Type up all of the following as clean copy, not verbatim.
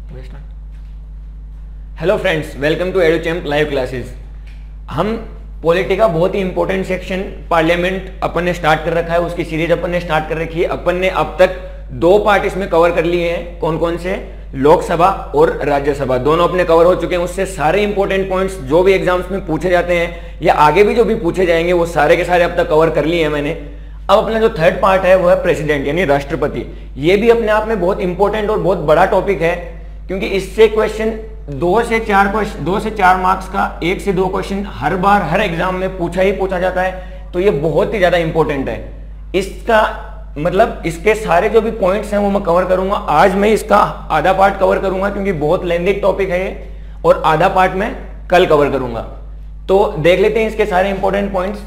Hello friends, welcome to Educhamp live classes. हम polity का बहुत ही इंपॉर्टेंट सेक्शन पार्लियामेंट अपन ने स्टार्ट कर रखा है, उसकी सीरीज अपन ने स्टार्ट कर रखी है। अपन ने अब तक 2 पार्ट इसमें कवर कर लिए हैं। कौन कौन से? लोकसभा और राज्यसभा दोनों अपने कवर हो चुके हैं। उससे सारे इंपॉर्टेंट पॉइंट्स जो भी एग्जाम्स में पूछे जाते हैं या आगे भी जो भी पूछे जाएंगे वो सारे के सारे अब तक कवर कर लिए हैं मैंने। अब अपना जो थर्ड पार्ट है वो है प्रेसिडेंट यानी राष्ट्रपति। ये भी अपने आप में बहुत इंपॉर्टेंट और बहुत बड़ा टॉपिक है, क्योंकि इससे क्वेश्चन 2 से 4 मार्क्स का 1 से 2 क्वेश्चन हर बार हर एग्जाम में पूछा जाता है। तो ये बहुत ही ज्यादा इंपॉर्टेंट है। इसका मतलब इसके सारे जो भी पॉइंट्स हैं वो मैं कवर करूंगा। आज मैं इसका आधा पार्ट कवर करूंगा क्योंकि बहुत लेंथी टॉपिक है ये, और आधा पार्ट मैं कल कवर करूंगा। तो देख लेते हैं इसके सारे इंपॉर्टेंट पॉइंट्स।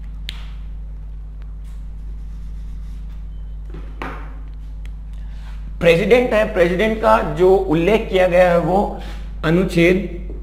प्रेसिडेंट है, प्रेसिडेंट का जो उल्लेख किया गया है वो अनुच्छेद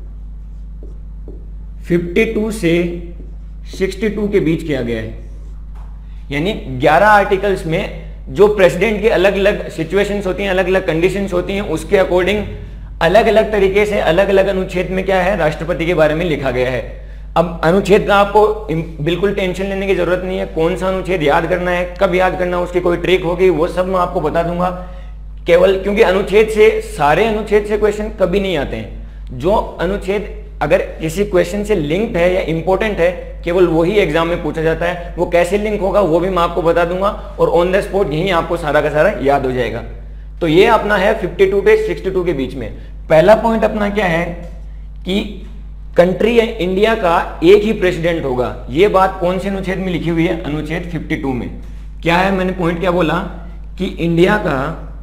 52 से 62 के बीच किया गया है। यानी 11 आर्टिकल्स में जो प्रेसिडेंट की अलग अलग सिचुएशंस होती हैं, अलग अलग कंडीशंस होती हैं, उसके अकॉर्डिंग अलग अलग तरीके से अलग अलग अनुच्छेद में क्या है, राष्ट्रपति के बारे में लिखा गया है। अब अनुच्छेद का आपको बिल्कुल टेंशन लेने की जरूरत नहीं है। कौन सा अनुच्छेद याद करना है, कब याद करना है, उसकी कोई ट्रिक होगी, वो सब मैं आपको बता दूंगा। केवल क्योंकि अनुच्छेद से सारे अनुच्छेद से क्वेश्चन कभी नहीं आते हैं। जो अनुच्छेद अगर किसी क्वेश्चन से लिंक्ड है या इंपॉर्टेंट है, केवल वही एग्जाम में पूछा जाता है। वो कैसे लिंक होगा वो भी मैं आपको बता दूंगा, और ऑन द स्पॉट यही आपको सारा का सारा याद हो जाएगा। तो ये अपना है 52 से 62 के बीच में। पहला पॉइंट अपना क्या है कि कंट्री इंडिया का एक ही प्रेसिडेंट होगा। ये बात कौन से अनुच्छेद में लिखी हुई है? अनुच्छेद 52 में। क्या है, मैंने पॉइंट क्या बोला कि इंडिया का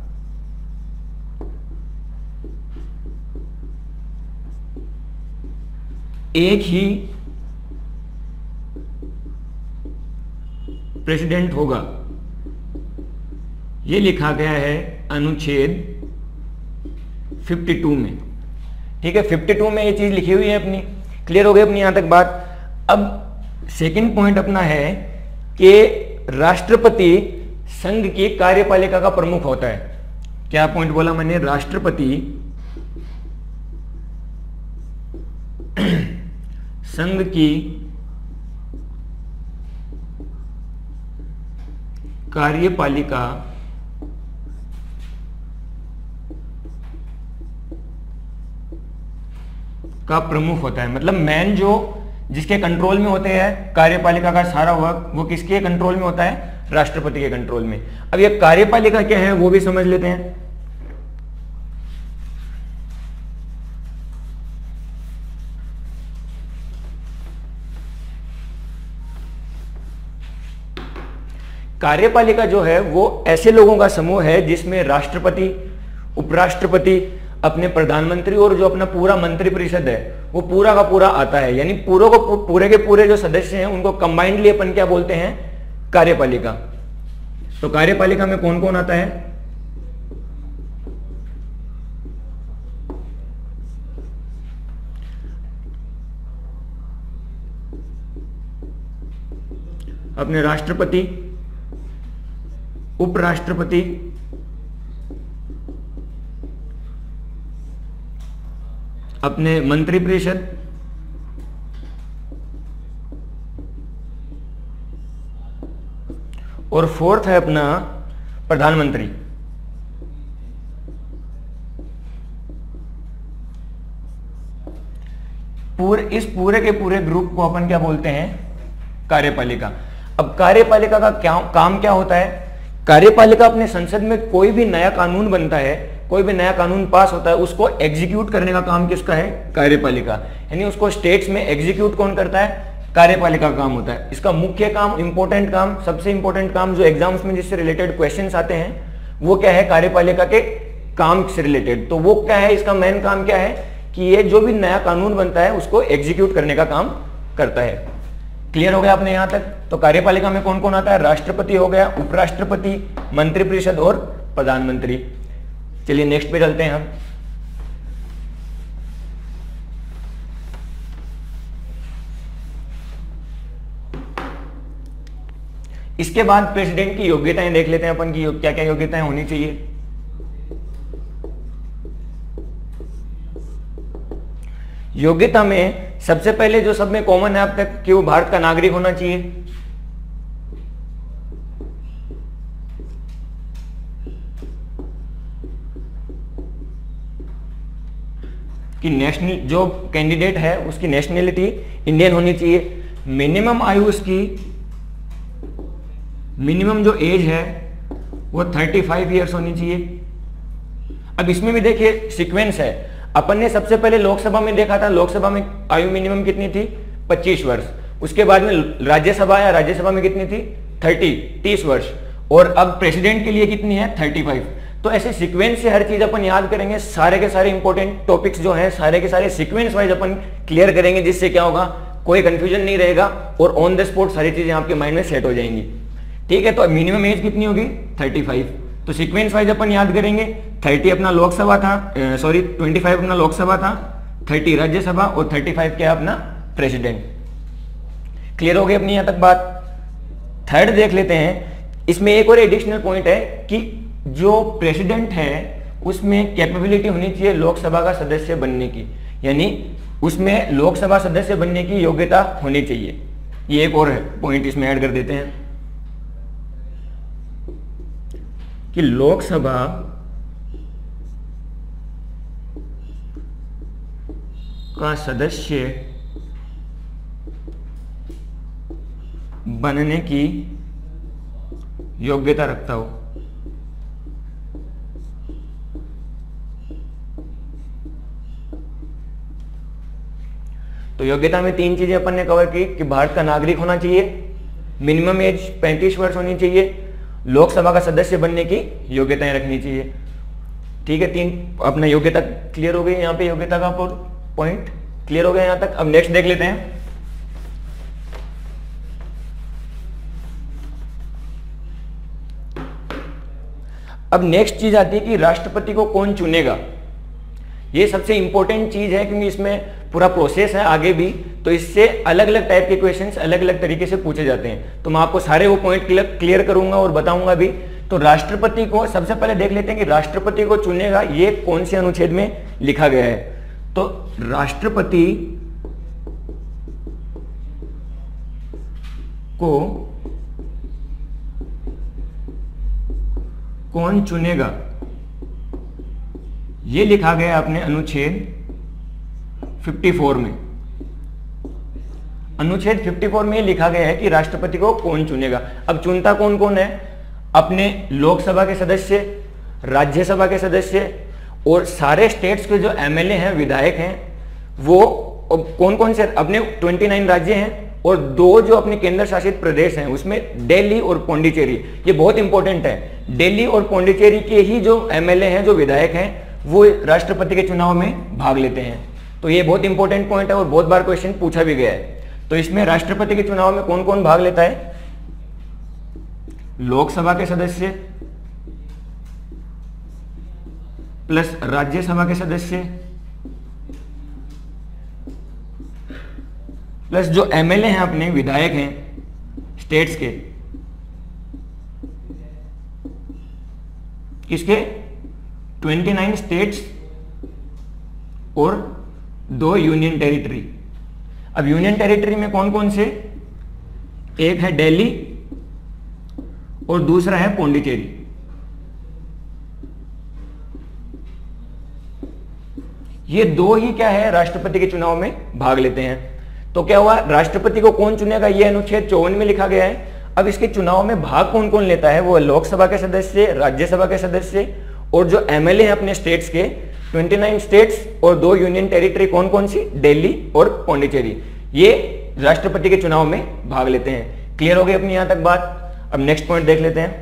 एक ही प्रेसिडेंट होगा, यह लिखा गया है अनुच्छेद 52 में। ठीक है, 52 में ये चीज लिखी हुई है अपनी। क्लियर हो गई अपनी यहां तक बात। अब सेकंड पॉइंट अपना है कि राष्ट्रपति संघ की कार्यपालिका का प्रमुख होता है। क्या पॉइंट बोला मैंने? राष्ट्रपति संघ की कार्यपालिका का प्रमुख होता है। मतलब मेन जो जिसके कंट्रोल में होते हैं कार्यपालिका का सारा वर्क, वो किसके कंट्रोल में होता है? राष्ट्रपति के कंट्रोल में। अब ये कार्यपालिका क्या है वो भी समझ लेते हैं। कार्यपालिका जो है वो ऐसे लोगों का समूह है जिसमें राष्ट्रपति, उपराष्ट्रपति, अपने प्रधानमंत्री और जो अपना पूरा मंत्रिपरिषद है वो पूरा का पूरा आता है। यानी पूरे के पूरे जो सदस्य हैं उनको कंबाइंडली अपन क्या बोलते हैं? कार्यपालिका। तो कार्यपालिका में कौन कौन आता है? अपने राष्ट्रपति, उपराष्ट्रपति, अपने मंत्रिपरिषद, और फोर्थ है अपना प्रधानमंत्री। इस पूरे के पूरे ग्रुप को अपन क्या बोलते हैं? कार्यपालिका। अब कार्यपालिका का काम क्या होता है? कार्यपालिका अपने संसद में कोई भी नया कानून बनता है, कोई भी नया कानून पास होता है, उसको एग्जीक्यूट करने का काम किसका है? कार्यपालिका। यानी उसको स्टेट्स में एग्जीक्यूट कौन करता है? कार्यपालिका का काम होता है। इसका मुख्य काम, इंपॉर्टेंट काम, सबसे इंपॉर्टेंट काम जो एग्जाम्स में जिससे रिलेटेड क्वेश्चंस आते हैं वो क्या है? कार्यपालिका के काम से रिलेटेड। तो वो क्या है? इसका मेन काम क्या है कि ये जो भी नया कानून बनता है उसको एग्जीक्यूट करने का काम करता है। क्लियर हो गया आपने यहां तक? तो कार्यपालिका में कौन कौन आता है? राष्ट्रपति हो गया, उपराष्ट्रपति, मंत्रिपरिषद और प्रधानमंत्री। चलिए नेक्स्ट पे चलते हैं हम। इसके बाद प्रेसिडेंट की योग्यताएं देख लेते हैं अपन की क्या क्या योग्यताएं होनी चाहिए। योग्यता में सबसे पहले जो सब में कॉमन है अब तक कि वो भारत का नागरिक होना चाहिए, कि नेशनल जो कैंडिडेट है उसकी नेशनलिटी इंडियन होनी चाहिए। मिनिमम आयु उसकी, मिनिमम जो एज है वो 35 ईयर्स होनी चाहिए। अब इसमें भी देखिए सीक्वेंस है, अपन ने सबसे पहले लोकसभा में देखा था, लोकसभा में आयु मिनिमम कितनी थी 25 वर्ष, उसके बाद में राज्यसभा आया, राज्यसभा में कितनी थी 30 वर्ष, और अब प्रेसिडेंट के लिए कितनी है 35। तो ऐसे सीक्वेंस से हर चीज अपन याद करेंगे, सारे के सारे इंपॉर्टेंट टॉपिक्स जो हैं सारे के सारे सीक्वेंस वाइज अपन क्लियर करेंगे, जिससे क्या होगा कोई कंफ्यूजन नहीं रहेगा और ऑन द स्पॉट सारी चीजें आपके माइंड में सेट हो जाएंगी। ठीक है, तो मिनिमम एज कितनी होगी 35। तो सीक्वेंस वाइज अपन याद करेंगे, 30 अपना लोकसभा था, 25 अपना लोकसभा था, 30 राज्यसभा और 35 क्या अपना प्रेसिडेंट। क्लियर हो गई अपनी यहां तक बात। थर्ड देख लेते हैं, इसमें एक और एडिशनल पॉइंट है कि जो प्रेसिडेंट है उसमें कैपेबिलिटी होनी चाहिए लोकसभा का सदस्य बनने की, यानी उसमें लोकसभा सदस्य बनने की योग्यता होनी चाहिए। ये एक और पॉइंट इसमें ऐड कर देते हैं कि लोकसभा का सदस्य बनने की योग्यता रखता हो। तो योग्यता में 3 चीजें अपन ने कवर की कि भारत का नागरिक होना चाहिए, मिनिमम एज 35 वर्ष होनी चाहिए, लोकसभा का सदस्य बनने की योग्यताएं रखनी चाहिए। ठीक है, 3 अपना योग्यता क्लियर हो गई, यहाँ पे योग्यता का पॉइंट क्लियर हो गया यहाँ तक। अब नेक्स्ट देख लेते हैं, अब नेक्स्ट चीज आती है कि राष्ट्रपति को कौन चुनेगा। ये सबसे इंपॉर्टेंट चीज है क्योंकि इसमें पूरा प्रोसेस है आगे भी, तो इससे अलग अलग टाइप के क्वेश्चंस अलग अलग तरीके से पूछे जाते हैं। तो मैं आपको सारे वो पॉइंट क्लियर करूंगा और बताऊंगा भी। तो राष्ट्रपति को सबसे पहले देख लेते हैं कि राष्ट्रपति को चुनेगा ये कौन से अनुच्छेद में लिखा गया है। तो राष्ट्रपति को कौन चुनेगा ये लिखा गया अपने अनुच्छेद 54 में। अनुच्छेद 54 में लिखा गया है कि राष्ट्रपति को कौन चुनेगा। अब चुनता कौन कौन है, अपने लोकसभा के सदस्य, राज्यसभा के सदस्य और सारे स्टेट्स के जो एमएलए हैं, विधायक हैं, वो कौन कौन से अपने 29 राज्य हैं और 2 जो अपने केंद्र शासित प्रदेश हैं उसमें दिल्ली और पौंडीचेरी। ये बहुत इंपॉर्टेंट है, दिल्ली और पौंडीचेरी के ही जो एमएलए हैं, जो विधायक हैं, वो राष्ट्रपति के चुनाव में भाग लेते हैं। तो ये बहुत इंपॉर्टेंट पॉइंट है और बहुत बार क्वेश्चन पूछा भी गया है। तो इसमें राष्ट्रपति के चुनाव में कौन कौन भाग लेता है, लोकसभा के सदस्य प्लस राज्यसभा के सदस्य प्लस जो एमएलए हैं, अपने विधायक हैं स्टेट्स के, किसके 29 स्टेट्स और 2 यूनियन टेरिटरी। अब यूनियन टेरिटरी में कौन कौन से, एक है दिल्ली और दूसरा है पौंडीचेरी। ये 2 ही क्या है, राष्ट्रपति के चुनाव में भाग लेते हैं। तो क्या हुआ, राष्ट्रपति को कौन चुनेगा ये अनुच्छेद 54 में लिखा गया है। अब इसके चुनाव में भाग कौन कौन लेता है, वो लोकसभा के सदस्य, राज्यसभा के सदस्य और जो एमएलए हैं अपने स्टेट्स के, 29 स्टेट्स और 2 यूनियन टेरिटरी, कौन कौन सी, दिल्ली और पौंडीचेरी, ये राष्ट्रपति के चुनाव में भाग लेते हैं। क्लियर हो गई अपनी यहां तक बात। अब नेक्स्ट पॉइंट देख लेते हैं,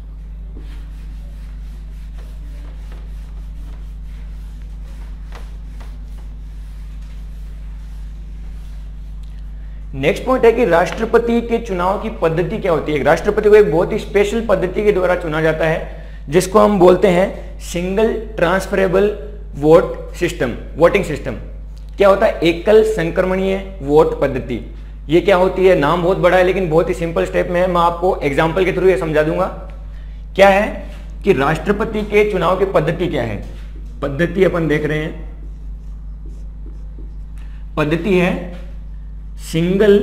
नेक्स्ट पॉइंट है कि राष्ट्रपति के चुनाव की पद्धति क्या होती है। राष्ट्रपति को एक बहुत ही स्पेशल पद्धति के द्वारा चुना जाता है जिसको हम बोलते हैं single transferable vote system, voting system. क्या होता है, एकल संक्रमणीय वोट पद्धति। ये क्या होती है, नाम बहुत बड़ा है लेकिन बहुत ही सिंपल स्टेप में है, मैं आपको एग्जांपल के थ्रू ये समझा दूंगा। क्या है कि राष्ट्रपति के चुनाव की पद्धति क्या है, पद्धति अपन देख रहे हैं पद्धति है सिंगल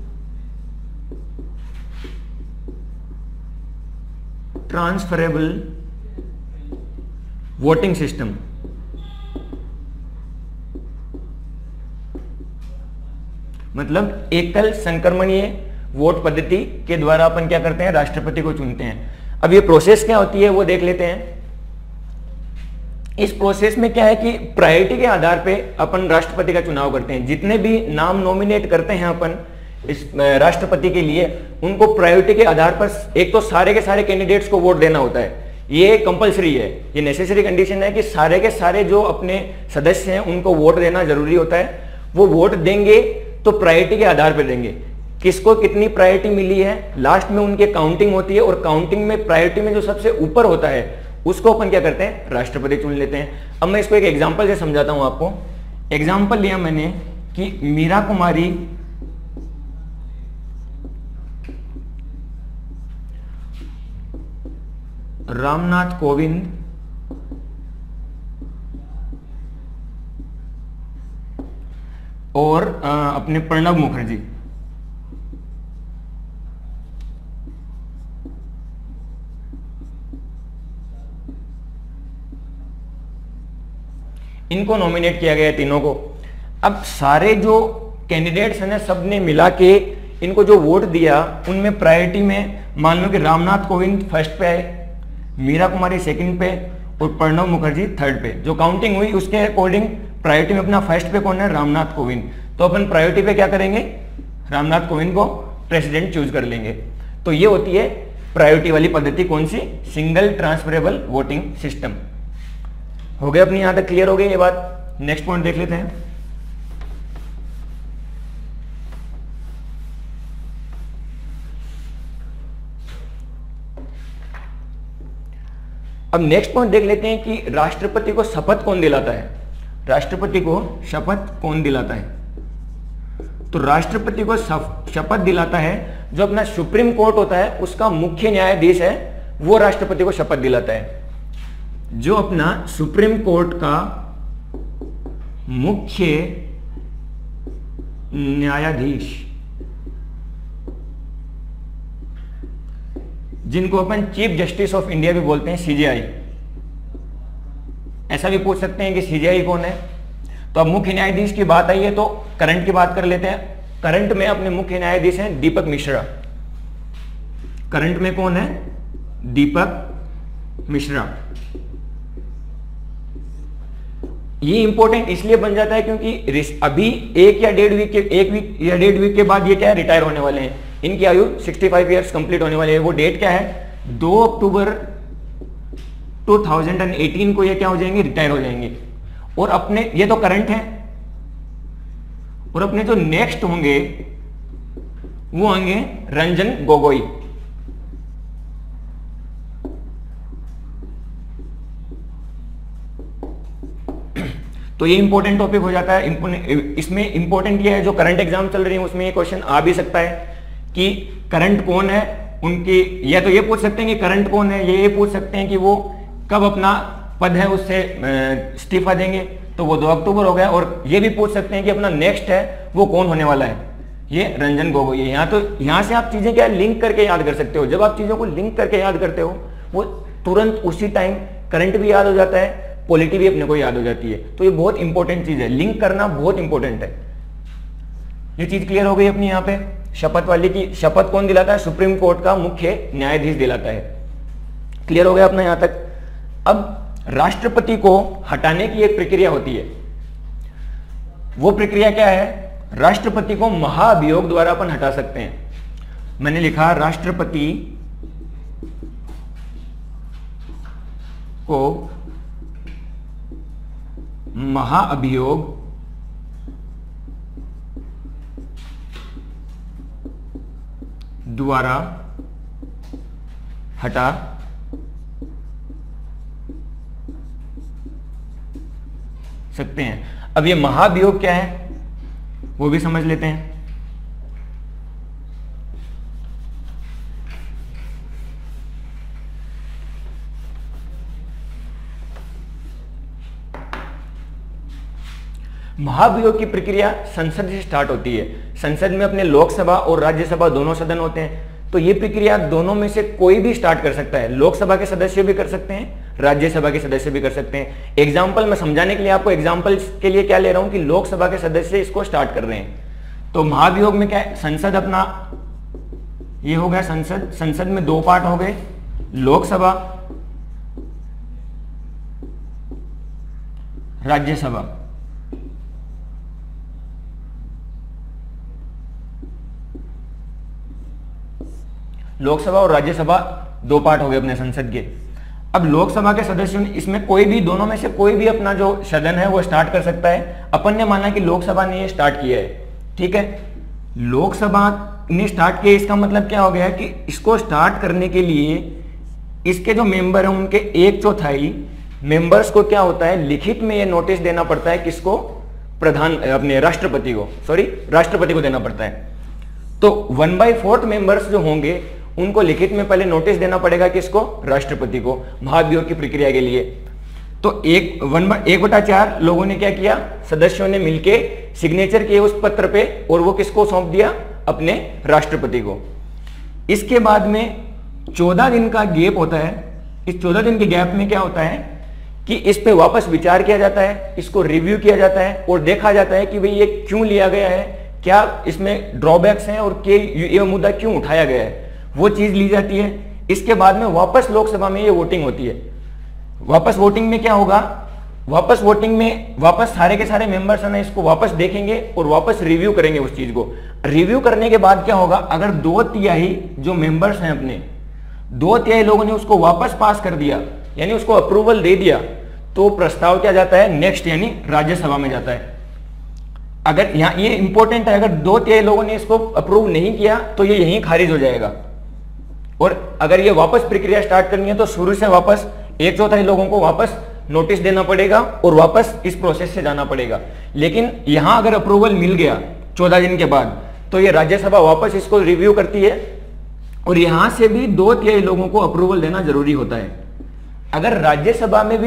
ट्रांसफरेबल वोटिंग सिस्टम। मतलब एकल संक्रमणीय वोट पद्धति के द्वारा अपन क्या करते हैं, राष्ट्रपति को चुनते हैं। अब ये प्रोसेस क्या होती है वो देख लेते हैं। इस प्रोसेस में क्या है कि प्रायोरिटी के आधार पे अपन राष्ट्रपति का चुनाव करते हैं। जितने भी नाम नॉमिनेट करते हैं अपन इस राष्ट्रपति के लिए, उनको प्रायोरिटी के आधार पर एक तो सारे के सारे कैंडिडेट्स को वोट देना होता है। ये कंपलसरी है, ये नेसेसरी कंडीशन है कि सारे के सारे जो अपने सदस्य हैं उनको वोट देना जरूरी होता है। वो वोट देंगे तो प्रायोरिटी के आधार पर देंगे, किसको कितनी प्रायोरिटी मिली है, लास्ट में उनकी काउंटिंग होती है और काउंटिंग में प्रायोरिटी में जो सबसे ऊपर होता है उसको अपन क्या करते हैं, राष्ट्रपति चुन लेते हैं। अब मैं इसको एक एग्जांपल से समझाता हूं आपको। एग्जांपल लिया मैंने कि मीरा कुमारी रामनाथ कोविंद और अपने प्रणब मुखर्जी, इनको नॉमिनेट किया गया है तीनों को। अब सारे जो कैंडिडेट्स हैं सब ने मिला के इनको जो वोट दिया उनमें प्रायोरिटी में मान लो कि रामनाथ कोविंद फर्स्ट पे आए, मीरा कुमारी सेकंड पे और प्रणब मुखर्जी थर्ड पे। जो काउंटिंग हुई उसके अकॉर्डिंग प्रायोरिटी में अपना फर्स्ट पे कौन है, रामनाथ कोविंद। तो अपन प्रायोरिटी पे क्या करेंगे, रामनाथ कोविंद को प्रेसिडेंट चूज कर लेंगे। तो ये होती है प्रायोरिटी वाली पद्धति, कौन सी, सिंगल ट्रांसफरेबल वोटिंग सिस्टम। हो गया अपनी यहां तक क्लियर हो गई ये बात। नेक्स्ट पॉइंट देख लेते हैं। अब नेक्स्ट पॉइंट देख लेते हैं कि राष्ट्रपति को शपथ कौन दिलाता है। राष्ट्रपति को शपथ कौन दिलाता है? तो राष्ट्रपति को शपथ दिलाता है जो अपना सुप्रीम कोर्ट होता है उसका मुख्य न्यायाधीश है, वो राष्ट्रपति को शपथ दिलाता है। जो अपना सुप्रीम कोर्ट का मुख्य न्यायाधीश, जिनको अपन चीफ जस्टिस ऑफ इंडिया भी बोलते हैं, सीजेआई, ऐसा भी पूछ सकते हैं कि सीजेआई कौन है। तो अब मुख्य न्यायाधीश की बात आई है तो करंट की बात कर लेते हैं। करंट में अपने मुख्य न्यायाधीश हैं दीपक मिश्रा। करंट में कौन है, दीपक मिश्रा। ये इंपॉर्टेंट इसलिए बन जाता है क्योंकि अभी एक या डेढ़ वीक के बाद ये क्या है, रिटायर होने वाले हैं। इनकी आयु 65 ईयर्स कंप्लीट होने वाली है। वो डेट क्या है, 2 अक्टूबर 2018 को ये क्या हो जाएंगे, रिटायर हो जाएंगे। और अपने ये तो करंट है, और अपने जो नेक्स्ट होंगे वो होंगे रंजन गोगोई। तो ये इंपॉर्टेंट टॉपिक हो जाता है। इसमें इंपॉर्टेंट ये है, जो करंट एग्जाम चल रही है उसमें ये क्वेश्चन आ भी सकता है कि करंट कौन है उनकी, या तो ये पूछ सकते हैं कि करंट कौन है, ये पूछ सकते हैं कि वो कब अपना पद है उससे इस्तीफा देंगे, तो वो 2 अक्टूबर हो गया। और ये भी पूछ सकते हैं कि अपना नेक्स्ट है वो कौन होने वाला है, ये रंजन गोगोई है। यहाँ से आप चीजें क्या लिंक करके याद कर सकते हो। जब आप चीजों को लिंक करके याद करते हो वो तुरंत उसी टाइम करंट भी याद हो जाता है, पॉलिटी भी अपने को याद हो जाती है। तो ये बहुत इंपॉर्टेंट चीज है, लिंक करना बहुत इंपॉर्टेंट है। ये चीज क्लियर हो गई अपनी यहाँ पे शपथ वाली की। शपथ कौन दिलाता है, सुप्रीम कोर्ट का मुख्य न्यायाधीश दिलाता है। क्लियर हो गया अपना यहाँ तक। अब राष्ट्रपति को हटाने की एक प्रक्रिया होती है। वो प्रक्रिया क्या है, राष्ट्रपति को महाभियोग द्वारा अपन हटा सकते हैं। मैंने लिखा राष्ट्रपति को महाअभियोग द्वारा हटा सकते हैं। अब ये महाभियोग क्या है वो भी समझ लेते हैं। महाभियोग की प्रक्रिया संसद से स्टार्ट होती है। संसद में अपने लोकसभा और राज्यसभा दोनों सदन होते हैं, तो ये प्रक्रिया दोनों में से कोई भी स्टार्ट कर सकता है। लोकसभा के सदस्य भी कर सकते हैं, राज्यसभा के सदस्य भी कर सकते हैं। एग्जाम्पल मैं समझाने के लिए आपको एग्जाम्पल के लिए क्या ले रहा हूं कि लोकसभा के सदस्य इसको स्टार्ट कर रहे हैं। तो महाभियोग में क्या है, संसद अपना ये हो गया संसद, संसद में दो पार्ट हो गए, लोकसभा, राज्यसभा। लोकसभा और राज्यसभा दो पार्ट हो गए अपने संसद के। अब लोकसभा के सदस्यों ने इसमें कोई भी, दोनों में से कोई भी अपना जो सदन है वो स्टार्ट कर सकता है। अपन ने माना कि लोकसभा ने ये स्टार्ट किया है, ठीक है, लोकसभा ने स्टार्ट किया, इसका मतलब क्या हो गया कि इसको स्टार्ट करने के लिए इसके जो मेंबर हैं उनके 1/4 मेंबर्स को क्या होता है, लिखित में ये नोटिस देना पड़ता है, किसको, प्रधान अपने राष्ट्रपति को, राष्ट्रपति को देना पड़ता है। तो 1/4 मेंबर्स जो होंगे उनको लिखित में पहले नोटिस देना पड़ेगा, किसको, राष्ट्रपति को, महाभियोग की प्रक्रिया के लिए। तो 1/4 लोगों ने क्या किया, सदस्यों ने मिलके सिग्नेचर किए उस पत्र पे और वो किसको सौंप दिया, अपने राष्ट्रपति को। इसके बाद में 14 दिन का गैप होता है। इस 14 दिन के गैप में क्या होता है कि इस पे वापस विचार किया जाता है, इसको रिव्यू किया जाता है और देखा जाता है कि भाई ये क्यों लिया गया है, क्या इसमें ड्रॉबैक्स हैं और ये मुद्दा क्यों उठाया गया है, वो चीज ली जाती है। इसके बाद में वापस लोकसभा में ये वोटिंग होती है। वापस वोटिंग में क्या होगा, वापस वोटिंग में वापस सारे के सारे मेंबर्स है ना इसको वापस देखेंगे और वापस रिव्यू करेंगे उस चीज को। रिव्यू करने के बाद क्या होगा, अगर 2/3 जो मेंबर्स हैं अपने 2/3 लोगों ने उसको वापस पास कर दिया, यानी उसको अप्रूवल दे दिया, तो प्रस्ताव क्या जाता है, नेक्स्ट यानी राज्यसभा में जाता है। अगर यहां ये इंपॉर्टेंट है, अगर 2/3 लोगों ने इसको अप्रूव नहीं किया तो ये यहीं खारिज हो जाएगा। और अगर ये वापस प्रक्रिया स्टार्ट करनी है तो शुरू से वापस 1/4 लोगों को वापस नोटिस देना पड़ेगा और वापस इस प्रोसेस से जाना पड़ेगा। लेकिन यहां अगर अप्रूवल मिल गया 14 दिन के बाद, तो ये राज्यसभा वापस इसको रिव्यू करती है और यहां से भी 2/3 लोगों को अप्रूवल देना जरूरी होता है। अगर राज्यसभा में भी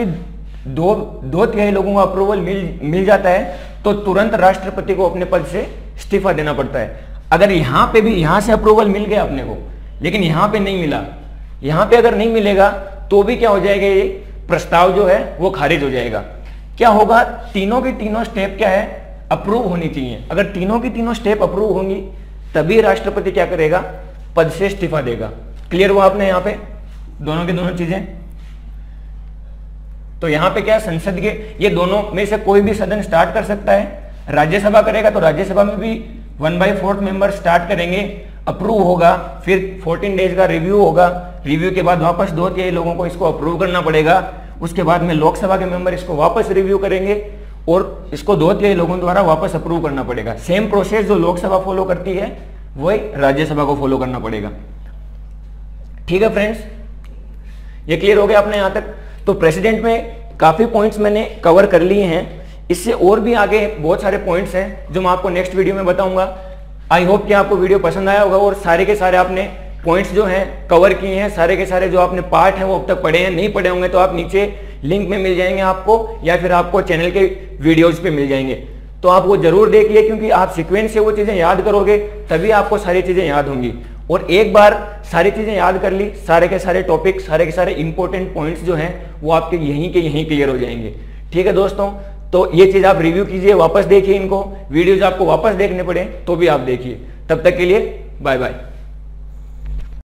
2/3 लोगों को अप्रूवल मिल जाता है तो तुरंत राष्ट्रपति को अपने पद से इस्तीफा देना पड़ता है। अगर यहां पे भी, यहां से अप्रूवल मिल गया अपने को, लेकिन यहां पे नहीं मिला, यहां पे अगर नहीं मिलेगा तो भी क्या हो जाएगा, ये प्रस्ताव जो है वो खारिज हो जाएगा। क्या होगा, तीनों की तीनों स्टेप क्या है, अप्रूव होनी चाहिए। अगर तीनों की तीनों स्टेप अप्रूव होंगी तभी राष्ट्रपति क्या करेगा, पद से इस्तीफा देगा। क्लियर हुआ आपने यहाँ पे दोनों की दोनों चीजें। तो यहां पे क्या, संसद के ये दोनों में से कोई भी सदन स्टार्ट कर सकता है। राज्यसभा करेगा तो राज्यसभा में भी 1/4 मेंबर स्टार्ट करेंगे, अप्रूव होगा, फिर 14 डेज का रिव्यू होगा, रिव्यू के बाद वापस 2/3 लोगों को इसको अप्रूव करना पड़ेगा। उसके बाद में लोकसभा के मेंबर इसको वापस रिव्यू करेंगे और इसको 2/3 लोगों द्वारा वापस अप्रूव करना पड़ेगा। सेम प्रोसेस जो लोकसभा फॉलो करती है वही राज्यसभा को फॉलो करना पड़ेगा। ठीक है फ्रेंड्स, ये क्लियर हो गया आपने यहां तक। तो प्रेसिडेंट में काफी पॉइंट्स मैंने कवर कर लिए हैं, इससे और भी आगे बहुत सारे पॉइंट्स हैं जो मैं आपको नेक्स्ट वीडियो में बताऊंगा। आई होप कि आपको वीडियो पसंद आया होगा और सारे के सारे आपने पॉइंट्स जो हैं कवर किए हैं, सारे के सारे जो आपने पार्ट हैं वो अब तक पढ़े हैं। नहीं पढ़े होंगे तो आप नीचे लिंक में मिल जाएंगे आपको, या फिर आपको चैनल के वीडियोज पे मिल जाएंगे, तो आप वो जरूर देखिए, क्योंकि आप सीक्वेंस से वो चीजें याद करोगे तभी आपको सारी चीजें याद होंगी। और एक बार सारी चीजें याद कर ली, सारे के सारे टॉपिक, सारे के सारे इंपॉर्टेंट पॉइंट्स जो हैं वो आपके यहीं के यहीं क्लियर हो जाएंगे। ठीक है दोस्तों, तो ये चीज आप रिव्यू कीजिए, वापस देखिए इनको, वीडियोज आपको वापस देखने पड़े तो भी आप देखिए। तब तक के लिए बाय बाय।